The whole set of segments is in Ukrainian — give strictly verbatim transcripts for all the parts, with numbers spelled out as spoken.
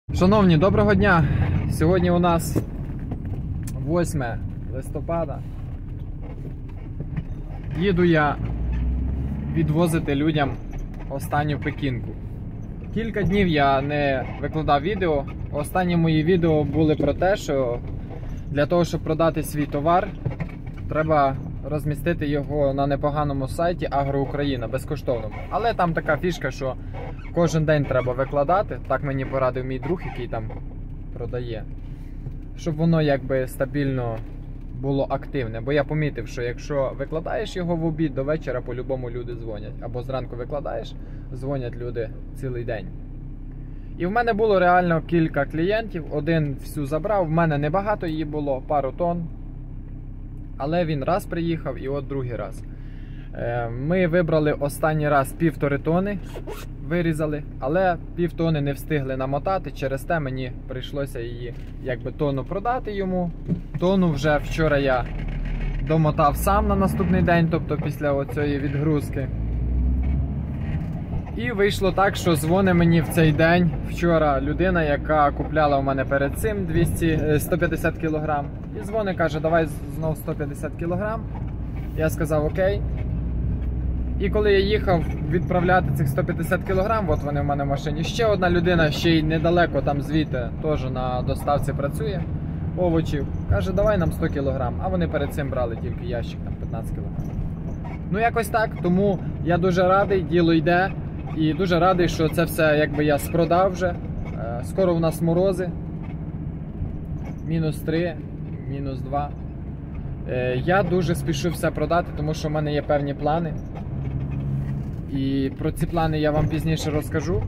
Шановні, доброго дня! Сьогодні у нас восьме листопада. Їду я відвозити людям останню пекінку. Кілька днів я не викладав відео. Останні мої відео були про те, що для того, щоб продати свій товар, треба розмістити його на непоганому сайті Агроукраїна, безкоштовному. Але там така фішка, що кожен день треба викладати, так мені порадив мій друг, який там продає, щоб воно якби стабільно було активне. Бо я помітив, що якщо викладаєш його в обід, до вечора по-любому люди дзвонять. Або зранку викладаєш, дзвонять люди цілий день. І в мене було реально кілька клієнтів, один всю забрав, в мене небагато її було, пару тонн. Але він раз приїхав і от другий раз. Ми вибрали останній раз півтори тони, вирізали, але пів тони не встигли намотати, через те мені прийшлося її якби тонну продати йому. Тонну вже вчора я домотав сам на наступний день, тобто після оцієї відгрузки. І вийшло так, що дзвонить мені в цей день вчора людина, яка купляла у мене перед цим двісті, сто п'ятдесят кілограм. І дзвонить, каже, давай знов сто п'ятдесят кілограм. Я сказав окей. І коли я їхав відправляти цих сто п'ятдесят кілограм, от вони в мене в машині, ще одна людина, ще й недалеко там звідти, теж на доставці працює, овочів, каже, давай нам сто кілограм. А вони перед цим брали тільки ящик, там п'ятнадцять кілограм. Ну якось так, тому я дуже радий, діло йде. І дуже радий, що це все якби я спродав вже. Скоро у нас морози. мінус три, мінус два. Я дуже спішу все продати, тому що в мене є певні плани. І про ці плани я вам пізніше розкажу.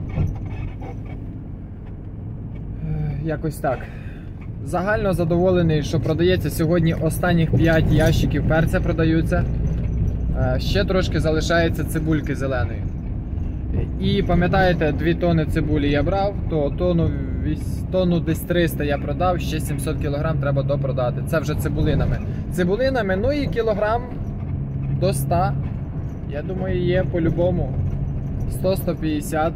Якось так. Загально задоволений, що продається сьогодні останніх п'ять ящиків перця продаються. Ще трошки залишається цибульки зеленої. І пам'ятаєте, дві тони цибулі я брав, то тонну, тонну десь триста я продав, ще сімсот кілограм треба допродати. Це вже цибулинами. Цибулинами, ну і кілограм до ста, я думаю, є по-любому. сто - сто п'ятдесят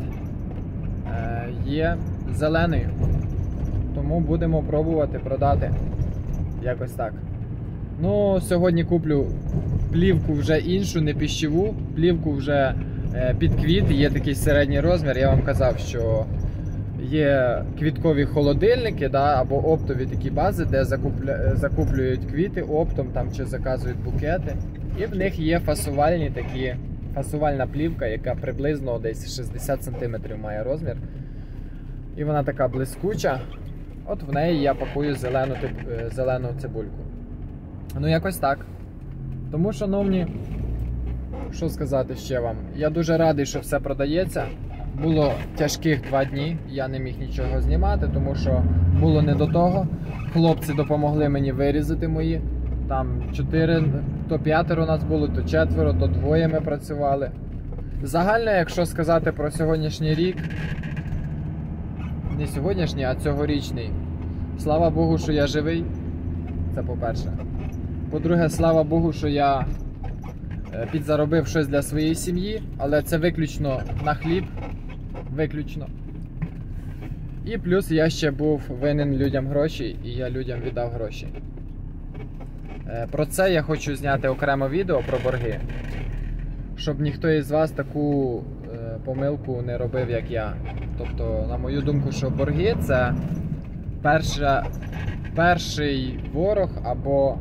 є зеленою. Тому будемо пробувати продати. Якось так. Ну, сьогодні куплю плівку вже іншу, не піщову, плівку вже під квіт, є такий середній розмір. Я вам казав, що є квіткові холодильники, да, або оптові такі бази, де закупля... закуплюють квіти оптом там, чи заказують букети. І в них є фасувальні такі, фасувальна плівка, яка приблизно десь шістдесят сантиметрів має розмір. І вона така блискуча. От в неї я пакую зелену, зелену цибульку. Ну якось так. Тому, шановні, що сказати ще вам? Я дуже радий, що все продається. Було тяжких два дні, я не міг нічого знімати, тому що було не до того. Хлопці допомогли мені вирізати мої. Там чотири, то п'ятеро нас було, то четверо, то двоє ми працювали. Загально, якщо сказати про сьогоднішній рік, не сьогоднішній, а цьогорічний. Слава Богу, що я живий. Це по-перше. По-друге, слава Богу, що я підзаробив щось для своєї сім'ї, але це виключно на хліб, виключно. І плюс я ще був винен людям гроші, і я людям віддав гроші. Про це я хочу зняти окремо відео про борги, щоб ніхто із вас таку помилку не робив, як я. Тобто, на мою думку, що борги – це перша, перший ворог або,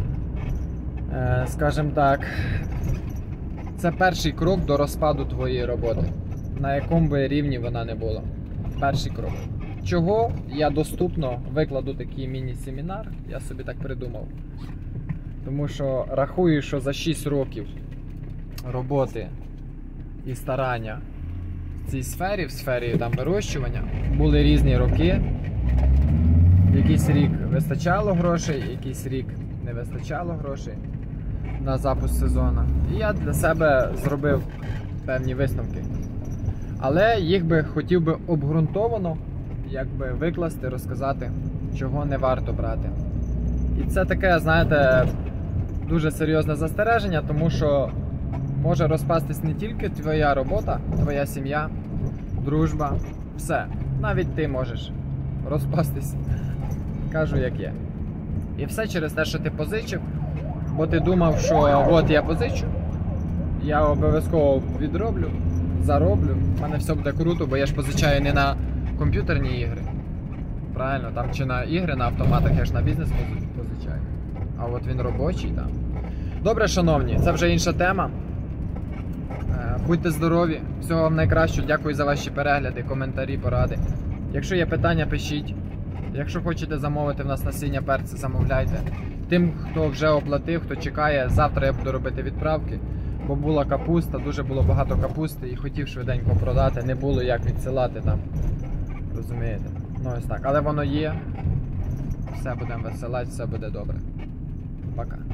скажімо так, це перший крок до розпаду твоєї роботи, на якому би рівні вона не була. Перший крок. Чого я доступно викладу такий міні-семінар, я собі так придумав. Тому що рахую, що за шість років роботи і старання в цій сфері, в сфері там вирощування, були різні роки. Якийсь рік вистачало грошей, якийсь рік не вистачало грошей на запуск сезону. І я для себе зробив певні висновки. Але їх би хотів би обґрунтовано якби викласти, розказати, чого не варто брати. І це таке, знаєте, дуже серйозне застереження, тому що може розпастись не тільки твоя робота, твоя сім'я, дружба, все. Навіть ти можеш розпастись. Кажу, як є. І все через те, що ти позичив, бо ти думав, що от я позичу, я обов'язково відроблю, зароблю, в мене все буде круто, бо я ж позичаю не на комп'ютерні ігри. Правильно, там чи на ігри, на автоматах, я ж на бізнес позичаю. А от він робочий там. Добре, шановні, це вже інша тема. Будьте здорові, всього вам найкращого, дякую за ваші перегляди, коментарі, поради. Якщо є питання, пишіть. Якщо хочете замовити в нас насіння перця, замовляйте. Тим, хто вже оплатив, хто чекає, завтра я буду робити відправки. Бо була капуста, дуже було багато капусти і хотів швиденько продати, не було як відсилати там. Розумієте? Ну ось так. Але воно є. Все будемо висилати, все буде добре. Пока.